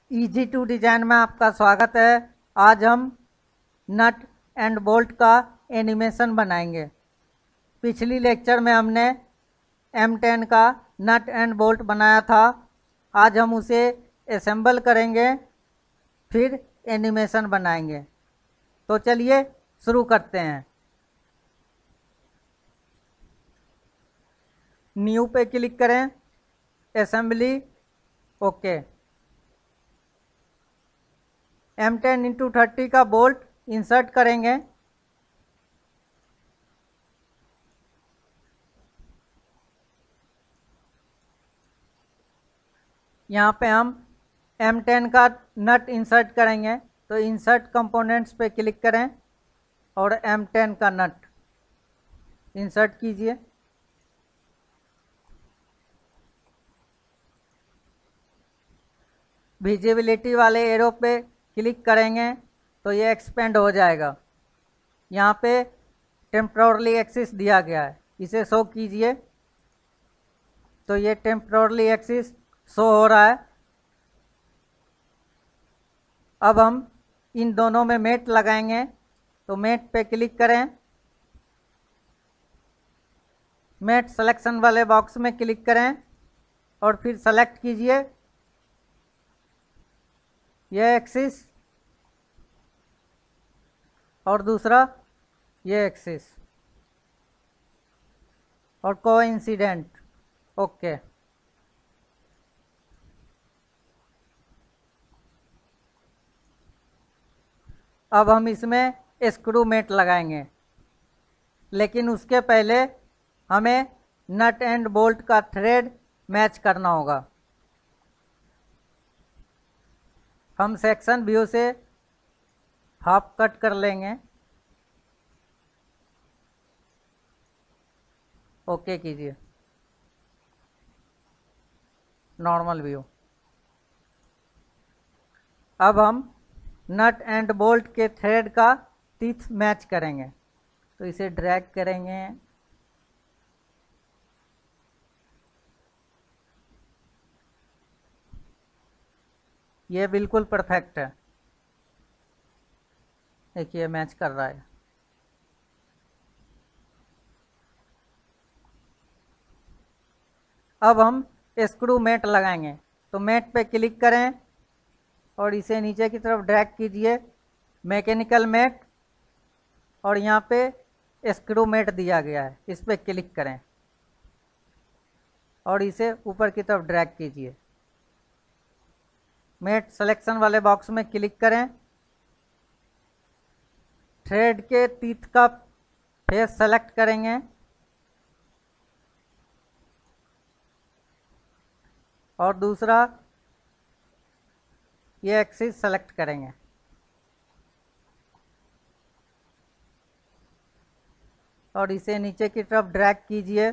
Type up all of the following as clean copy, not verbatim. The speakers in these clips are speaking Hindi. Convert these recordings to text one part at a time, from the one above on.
इजी टू डिजाइन में आपका स्वागत है। आज हम नट एंड बोल्ट का एनिमेशन बनाएंगे। पिछली लेक्चर में हमने M10 का नट एंड बोल्ट बनाया था। आज हम उसे असेंबल करेंगे, फिर एनिमेशन बनाएंगे। तो चलिए शुरू करते हैं। न्यू पे क्लिक करें, असेंबली, ओके। M10x30 का बोल्ट इंसर्ट करेंगे। यहाँ पे हम M10 का नट इंसर्ट करेंगे, तो इंसर्ट कंपोनेंट्स पे क्लिक करें और M10 का नट इंसर्ट कीजिए। विजिबिलिटी वाले एरो पे क्लिक करेंगे तो ये एक्सपेंड हो जाएगा। यहाँ पे टेम्पोरली एक्सिस दिया गया है, इसे शो कीजिए। तो ये टेम्पोरली एक्सिस शो हो रहा है। अब हम इन दोनों में मेट लगाएंगे, तो मेट पे क्लिक करें, मेट सिलेक्शन वाले बॉक्स में क्लिक करें और फिर सेलेक्ट कीजिए यह एक्सिस और दूसरा ये एक्सिस और कोइंसिडेंट, ओके। अब हम इसमें स्क्रू मेट लगाएंगे, लेकिन उसके पहले हमें नट एंड बोल्ट का थ्रेड मैच करना होगा। हम सेक्शन व्यू से हाफ कट कर लेंगे, ओके कीजिए, नॉर्मल व्यू। अब हम नट एंड बोल्ट के थ्रेड का टीथ मैच करेंगे, तो इसे ड्रैग करेंगे, ये बिल्कुल परफेक्ट है। देखिए मैच कर रहा है। अब हम स्क्रू मेट लगाएंगे, तो मेट पे क्लिक करें और इसे नीचे की तरफ ड्रैग कीजिए, मैकेनिकल मेट, और यहाँ पे स्क्रू मेट दिया गया है, इस पर क्लिक करें और इसे ऊपर की तरफ ड्रैग कीजिए। मेट सिलेक्शन वाले बॉक्स में क्लिक करें, थ्रेड के टीथ का फेस सेलेक्ट करेंगे और दूसरा ये एक्सिस सेलेक्ट करेंगे और इसे नीचे की तरफ ड्रैग कीजिए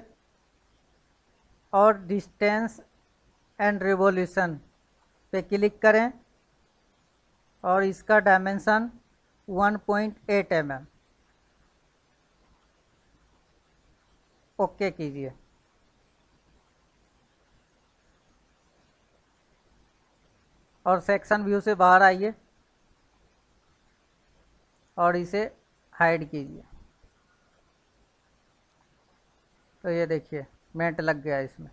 और डिस्टेंस एंड रिवॉल्यूशन पे क्लिक करें और इसका डायमेंशन 1.8 mm, ओके कीजिए। और सेक्शन व्यू से बाहर आइए और इसे हाइड कीजिए। तो ये देखिए मेट लग गया इसमें।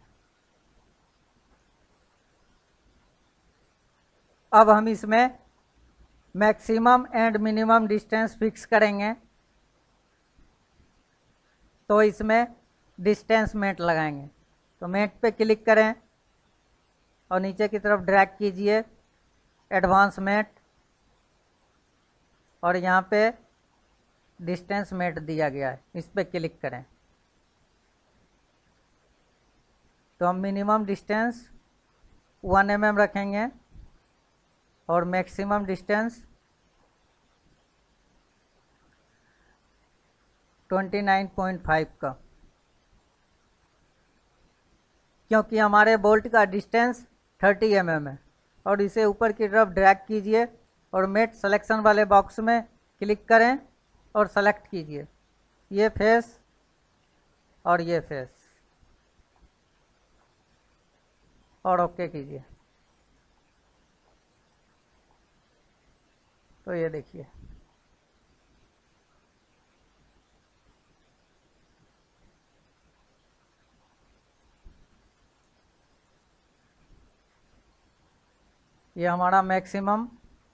अब हम इसमें maximum and minimum distance fix करेंगे, तो इसमें डिस्टेंस मेट लगाएंगे। तो मेट पे क्लिक करें और नीचे की तरफ ड्रैग कीजिए, एडवांस मेट, और यहाँ पे डिस्टेंस मेट दिया गया है, इस पे क्लिक करें। तो हम मिनिमम डिस्टेंस 1 mm रखेंगे और मैक्सिमम डिस्टेंस 29.5 का, क्योंकि हमारे बोल्ट का डिस्टेंस 30 mm है। और इसे ऊपर की तरफ ड्रैग कीजिए और मेट सिलेक्शन वाले बॉक्स में क्लिक करें और सेलेक्ट कीजिए ये फेस और ये फेस और ओके कीजिए। तो ये देखिए, ये हमारा मैक्सिमम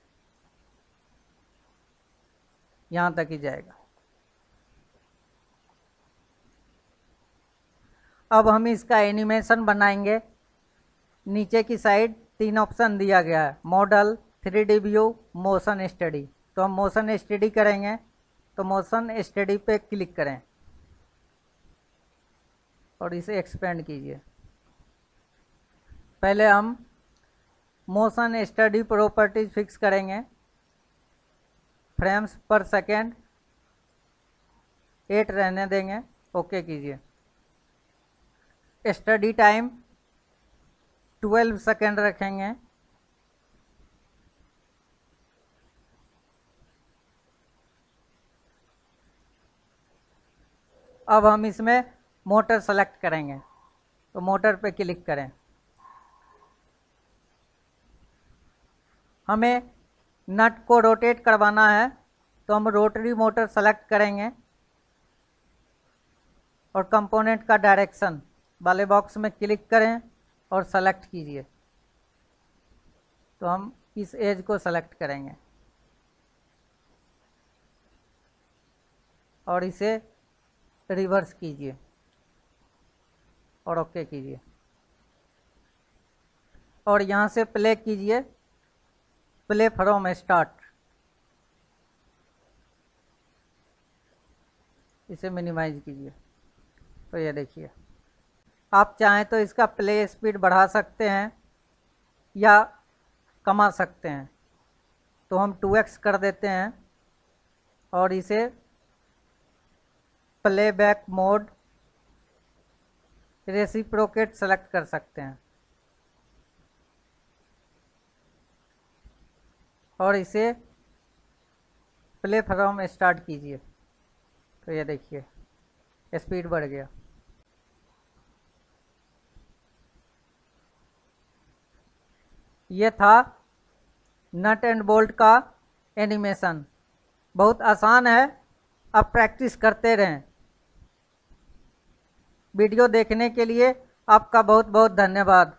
यहाँ तक ही जाएगा। अब हम इसका एनिमेशन बनाएंगे। नीचे की साइड 3 ऑप्शन दिया गया है, model, 3D view, motion study. तो हम मोशन स्टडी करेंगे, तो मोशन स्टडी पे क्लिक करें और इसे एक्सपेंड कीजिए। पहले हम मोशन स्टडी प्रॉपर्टीज फिक्स करेंगे। फ्रेम्स पर सेकेंड 8 रहने देंगे, ओके कीजिए। स्टडी टाइम 12 सेकेंड रखेंगे। अब हम इसमें मोटर सेलेक्ट करेंगे, तो मोटर पे क्लिक करें। हमें नट को रोटेट करवाना है, तो हम रोटरी मोटर सेलेक्ट करेंगे और कंपोनेंट का डायरेक्शन वाले बॉक्स में क्लिक करें और सेलेक्ट कीजिए। तो हम इस एज को सेलेक्ट करेंगे और इसे रिवर्स कीजिए और ओके कीजिए और यहाँ से प्ले कीजिए, प्ले फ्रॉम स्टार्ट। इसे मिनिमाइज कीजिए। तो ये देखिए, आप चाहें तो इसका प्ले स्पीड बढ़ा सकते हैं या कमा सकते हैं। तो हम 2x कर देते हैं और इसे प्लेबैक मोड रेसिप्रोकेट सेलेक्ट कर सकते हैं और इसे प्ले फ्रॉम स्टार्ट कीजिए। तो ये देखिए, स्पीड बढ़ गया। ये था नट एंड बोल्ट का एनिमेशन। बहुत आसान है, अब प्रैक्टिस करते रहें। वीडियो देखने के लिए आपका बहुत बहुत धन्यवाद।